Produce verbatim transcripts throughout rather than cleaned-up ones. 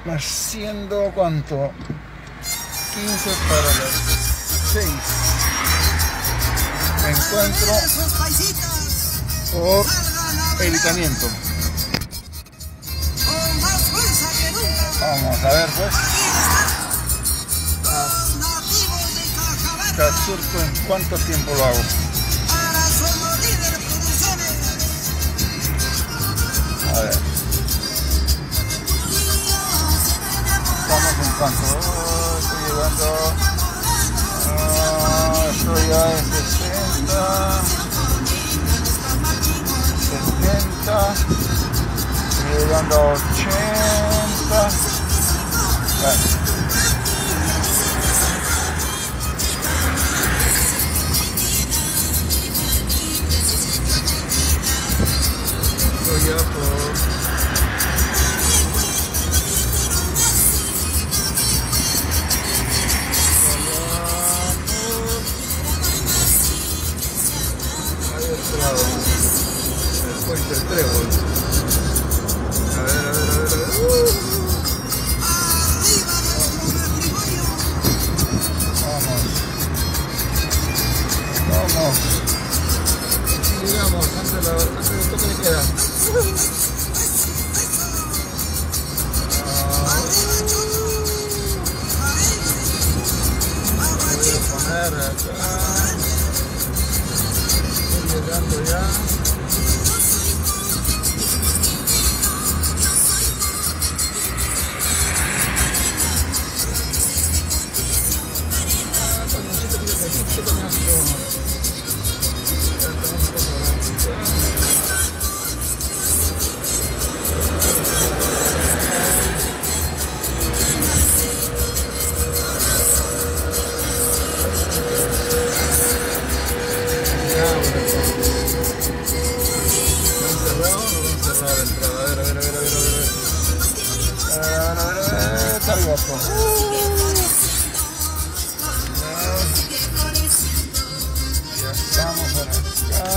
Haciendo cuánto, quince para las seis. Me encuentro por evitamiento. Vamos a ver pues. Surco, ¿en cuánto tiempo lo hago? A ver. Estamos en cuánto. Oh, estoy llegando. Oh, estoy ya en sesenta. setenta. Estoy llegando a ochenta. Vale. Ya por ahí otro lado, el puente del Trébol. A ver, a ver, a ver, a ver. Uh. Vamos, vamos. Llegamos antes de la antes del toque de queda. Voy a poner acá. Estoy llegando ya. Ya estamos por acá.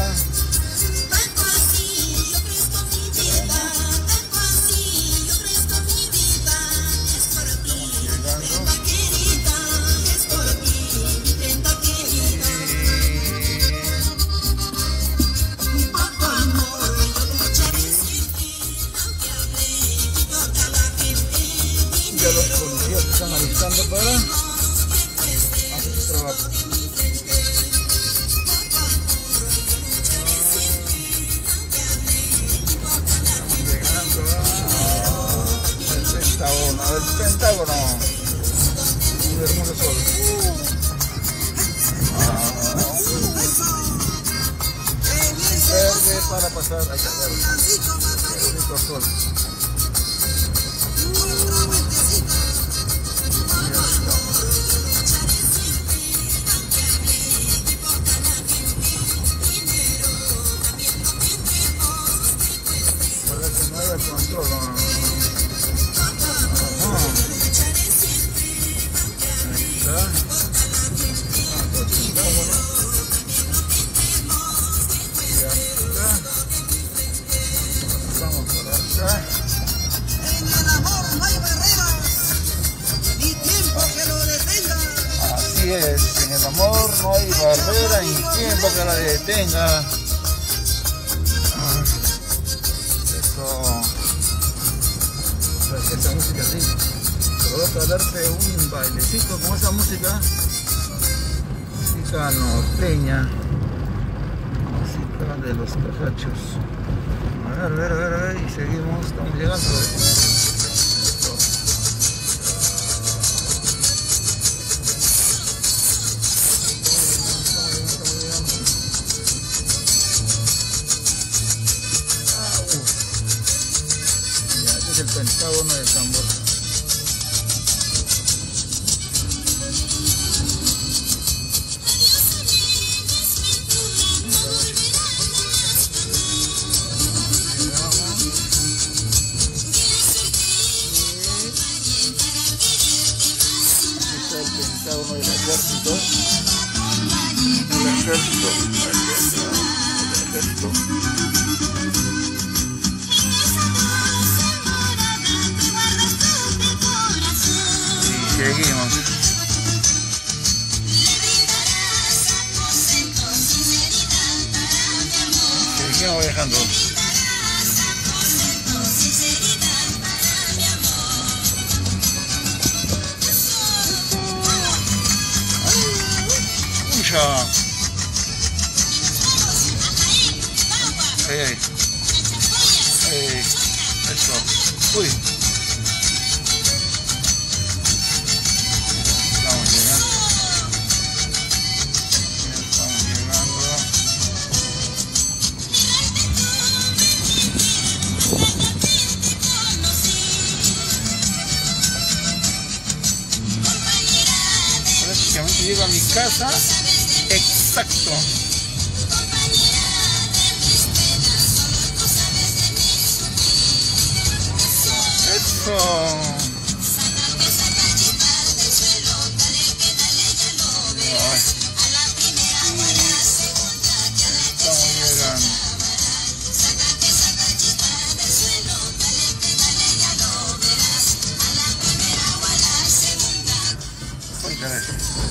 Ya los policías se están alistando para hacer su trabajo. Llegando al Pentágono, al Pentágono. Un hermoso sol. Verde para pasar, hay que ver. Qué rico sol. Control. Ahí está. Ya está. Vamos por acá. En el amor no hay barreras, ni tiempo que lo detenga. Así es, en el amor no hay barrera ni tiempo que la detenga. Esta música así, provoca darte un bailecito con esa música, música norteña, música de los cajachos. A ver, a ver, a ver, a ver, y seguimos, estamos llegando. El Pentágono de San Borja. Está el Pentágono del Ejército. El Ejército. El Ejército. seguimos. Seguimos viajando. Mucha. Hey, hey. Hey. Eso. Uy. Estamos llegando. Estamos llegando. Prácticamente llego a mi casa. Exacto. Eso. Ay. Estamos llegando. Ay, caray.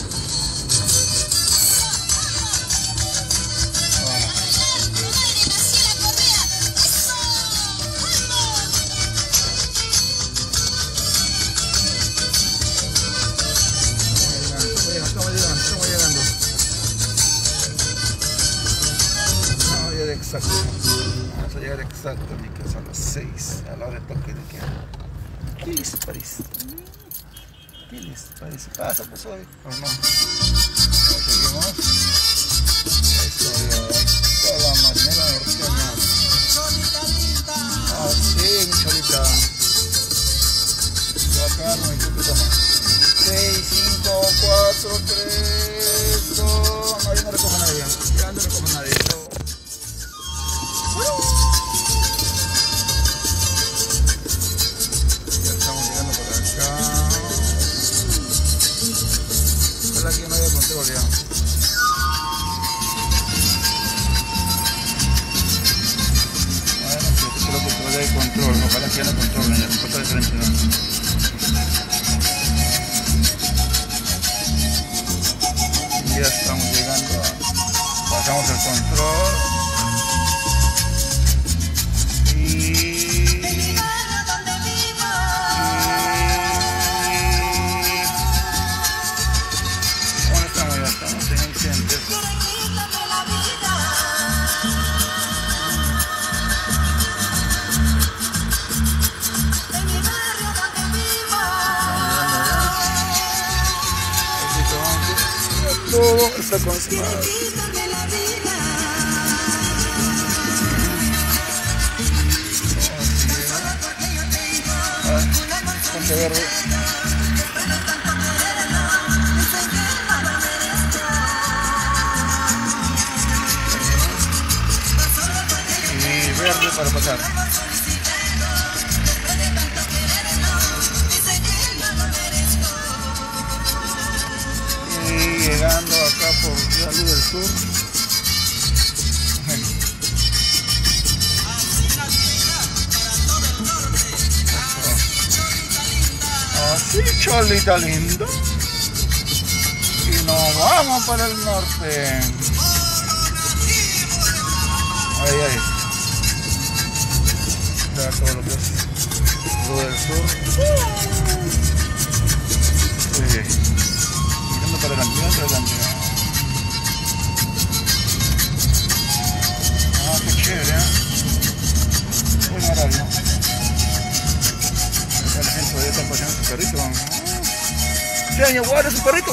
Exacto, vamos a llegar exacto a mi casa a las seis, a la hora de toque de queda. ¿Qué dice París? ¿Qué dice París? ¿Pasa pues hoy? ¿O no? Seguimos. Eso ya, toda la mañana norteña. Ah, sí, mi cholita. Voy a pegarme un poquito más. seis, cinco, cuatro, tres, dos. No, ya no recojo a nadie. Ya no recojo a nadie. Ya estamos llegando por acá. Ojalá que no haya control ya. Bueno, creo que todavía hay control. Ojalá que ya no controlen, ya se pasa de frente, ¿no? Ya estamos llegando. Pasamos el control. Todo está consumado. Ponte verde. Y verde para pasar. Llegando acá por la luz del sur. Así, cholita linda. Y nos vamos para el norte. Ahí, ahí. Ya todo lo que es luz del sur. Uy, para adelante, para adelante. Ah, qué chévere, ¿eh? Muy maravilla. La gente todavía está paseando su perrito. ¿Qué año guarda su perrito?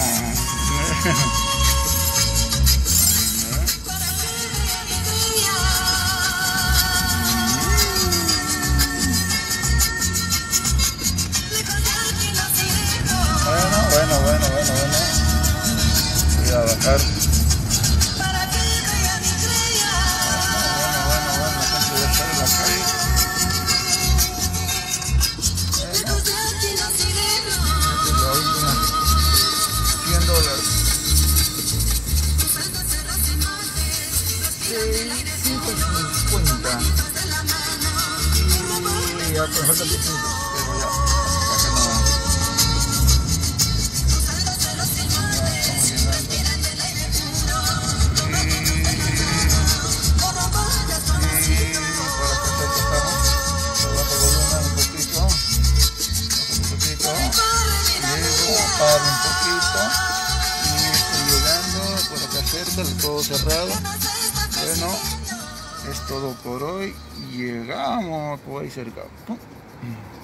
Bueno, bueno, bueno, bueno, bueno. Voy a bajar. Bueno, bueno, bueno, bueno, voy a estar en la calle. Bueno, esta es la última. cien dólares. cinco cincuenta. Y ya, por falta de cinco. Pero ya, acá no va. bajar un poquito. Y estoy llegando por acá cerca, todo cerrado. Bueno, es todo por hoy. Llegamos por ahí cerca. ¡Pum!